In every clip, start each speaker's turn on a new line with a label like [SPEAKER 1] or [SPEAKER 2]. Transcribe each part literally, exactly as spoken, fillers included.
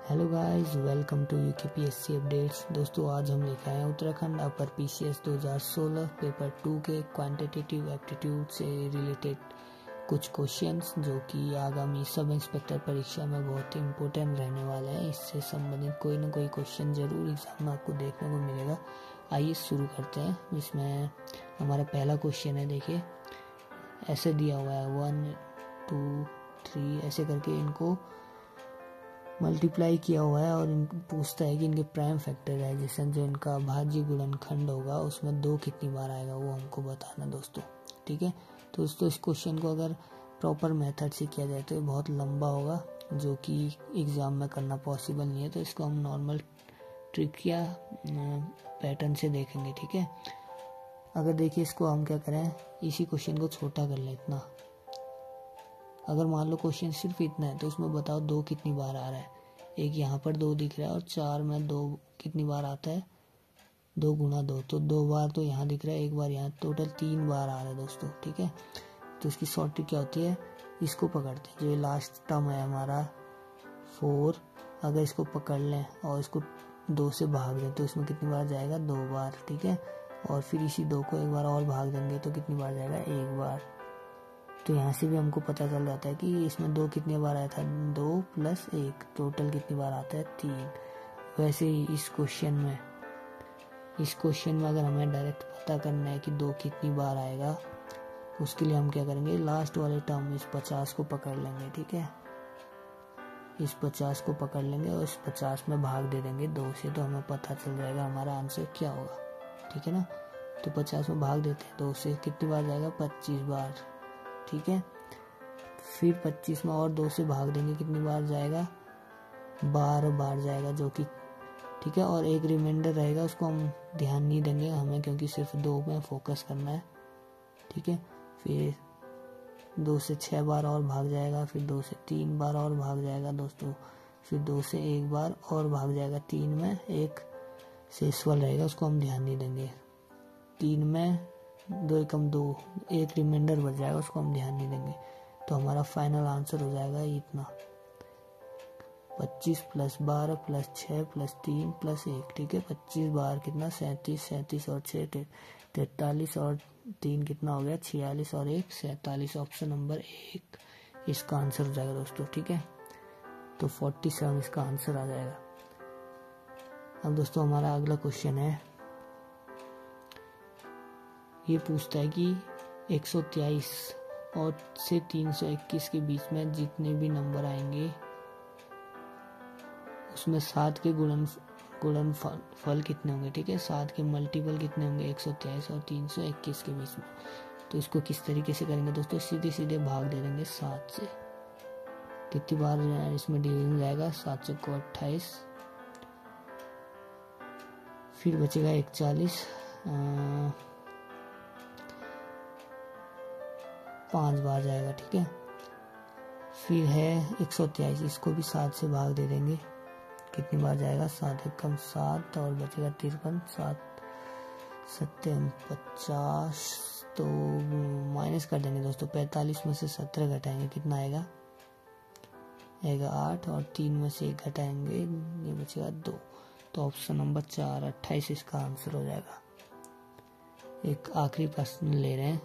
[SPEAKER 1] Hello guys, welcome to UKPSC updates. दोस्तों आज हम लेकर आए हैं उत्तराखंड अपर पीसीएस दो हज़ार सोलह पेपर टू के क्वांटिटेटिव एप्टीट्यूड से रिलेटेड कुछ क्वेश्चंस जो कि आगामी सब इंस्पेक्टर परीक्षा में बहुत ही इम्पोर्टेंट रहने वाले हैं। इससे संबंधित कोई ना कोई क्वेश्चन जरूर एग्जाम में आपको देखने को मिलेगा। आइए शुरू करते हैं। इसमें हमारा पहला क्वेश्चन है, देखिए ऐसे दिया हुआ है वन टू थ्री ऐसे करके इनको मल्टीप्लाई किया हुआ है और इन पूछता है कि इनके प्राइम फैक्टर है जिससे जो इनका भाज्य गुणनखंड होगा उसमें दो कितनी बार आएगा वो हमको बताना दोस्तों। ठीक है, तो दोस्तों इस क्वेश्चन को अगर प्रॉपर मेथड से किया जाए तो ये बहुत लंबा होगा जो कि एग्ज़ाम में करना पॉसिबल नहीं है, तो इसको हम नॉर्मल ट्रिक या पैटर्न से देखेंगे। ठीक है, अगर देखिए इसको हम क्या करें, इसी क्वेश्चन को छोटा कर लें इतना। अगर मान लो क्वेश्चन सिर्फ इतना है तो इसमें बताओ दो कितनी बार आ रहा है। एक यहाँ पर दो दिख रहा है और चार में दो कितनी बार आता है, दो गुना दो, तो दो बार तो यहाँ दिख रहा है, एक बार यहाँ, टोटल तीन बार आ रहा है दोस्तों। ठीक है, तो इसकी शॉर्ट ट्रिक क्या होती है, इसको पकड़ते हैं, जो ये लास्ट टर्म है हमारा फोर, अगर इसको पकड़ लें और इसको दो से भाग दें तो इसमें कितनी बार जाएगा, दो बार। ठीक है, और फिर इसी दो को एक बार और भाग देंगे तो कितनी बार जाएगा, एक बार। तो यहाँ से भी हमको पता चल जाता है कि इसमें दो कितनी बार आया था, दो प्लस एक, टोटल कितनी बार आता है, तीन। वैसे ही इस क्वेश्चन में इस क्वेश्चन में अगर हमें डायरेक्ट पता करना है कि दो कितनी बार आएगा, उसके लिए हम क्या करेंगे, लास्ट वाले टर्म इस पचास को पकड़ लेंगे। ठीक है, इस पचास को पकड़ लेंगे और इस पचास में भाग दे देंगे दो से, तो हमें पता चल जाएगा हमारा आंसर क्या होगा। ठीक है ना, तो पचास में भाग देते हैं दो से, कितनी बार जाएगा, पच्चीस बार। ठीक है, फिर पच्चीस में और दो से भाग देंगे, कितनी बार जाएगा, बारह बार जाएगा जो कि ठीक है, और एक रिमाइंडर रहेगा उसको हम ध्यान नहीं देंगे हमें, क्योंकि सिर्फ दो में फोकस करना है। ठीक है, फिर दो से छः बार और भाग जाएगा, फिर दो से तीन बार और भाग जाएगा दोस्तों, फिर दो से एक बार और भाग जाएगा, तीन में एक शेषफल रहेगा उसको हम ध्यान नहीं देंगे, तीन में दो एकम दो, एक रिमाइंडर बच जाएगा उसको हम ध्यान नहीं देंगे। तो हमारा फाइनल आंसर हो जाएगा इतना, पच्चीस प्लस बारह प्लस छः प्लस तीन प्लस एक। ठीक है, पच्चीस बार कितना, सैंतीस, सैंतीस और छः तैतालीस और तीन कितना हो गया, छियालीस और एक सैंतालीस। ऑप्शन नंबर एक इसका आंसर हो जाएगा दोस्तों। ठीक है, तो फोर्टी सेवन इसका आंसर आ जाएगा। अब दोस्तों हमारा अगला क्वेश्चन है, ये पूछता है कि एक सौ तेईस और से तीन सौ इक्कीस के बीच में जितने भी नंबर आएंगे उसमें सात के गुणन गुणन फल, फल कितने होंगे। ठीक है, सात के मल्टीपल कितने होंगे, एक सौ तेईस और तीन सौ इक्कीस के बीच में। तो इसको किस तरीके से करेंगे दोस्तों, सीधे सीधे भाग दे देंगे सात से, कितनी बार इसमें डिवीजन जाएगा, सात सौ को अट्ठाईस, फिर बचेगा इकतालीस, पाँच बार जाएगा। ठीक है, फिर है एक सौ तेईस, इसको भी सात से भाग दे देंगे, कितनी बार जाएगा, सात एक कम सात और बचेगा तिरपन, सात सत्तर पचास, तो माइनस कर देंगे दोस्तों, पैंतालीस में से सत्रह घटाएंगे, कितना आएगा, आएगा आठ, और तीन में से एक घटाएंगे, ये बचेगा दो। तो ऑप्शन नंबर चार अट्ठाईस इसका आंसर हो जाएगा। एक आखिरी प्रश्न ले रहे हैं,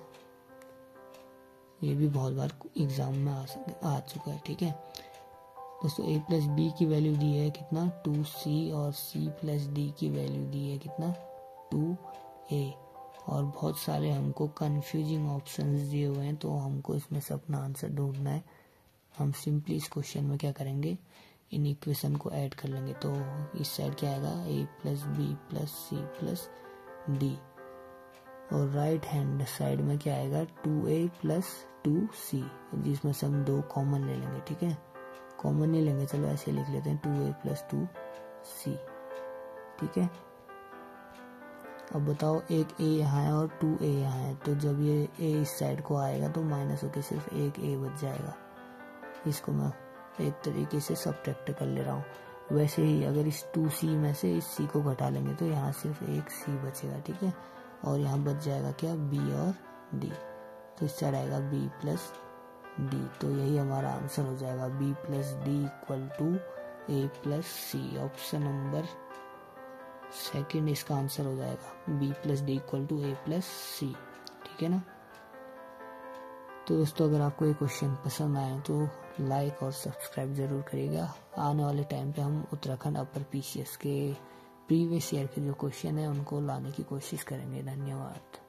[SPEAKER 1] ये भी बहुत बार एग्जाम में आ, आ चुका है। ठीक है दोस्तों, a प्लस बी की वैल्यू दी है कितना, टू सी, और c प्लस डी की वैल्यू दी है कितना, टू ए, और बहुत सारे हमको कंफ्यूजिंग ऑप्शंस दिए हुए हैं, तो हमको इसमें से अपना आंसर ढूंढना है। हम सिंपली इस क्वेश्चन में क्या करेंगे, इन इक्वेशन को ऐड कर लेंगे। तो इस साइड क्या आएगा, a plus B plus C plus D, और राइट हैंड साइड में क्या आएगा, two A plus two C, जिसमें से हम दो कॉमन ले लेंगे। ठीक है, कॉमन नहीं लेंगे, चलो ऐसे लिख लेते हैं, two A plus two C. ठीक है, अब बताओ एक ए यहाँ है और टू ए यहाँ है, तो जब ये ए इस साइड को आएगा तो माइनस होकर सिर्फ एक ए बच जाएगा। इसको मैं एक तरीके से सब्ट्रैक्ट कर ले रहा हूँ। वैसे ही अगर इस टू सी में से इस सी को घटा लेंगे तो यहाँ सिर्फ एक सी बचेगा। ठीक है, और यहाँ बच जाएगा क्या, बी और डी, तो इस साइड आएगा बी प्लस डी, तो यही हमारा आंसर हो जाएगा, B plus D equal to A plus C. Option number second इसका आंसर हो जाएगा, B plus D equal to A plus C. ठीक है ना। तो दोस्तों अगर आपको ये क्वेश्चन पसंद आए तो लाइक और सब्सक्राइब जरूर करिएगा। आने वाले टाइम पे हम उत्तराखंड अपर पीसीएस के प्रीवियस ईयर के जो क्वेश्चन है उनको लाने की कोशिश करेंगे। धन्यवाद।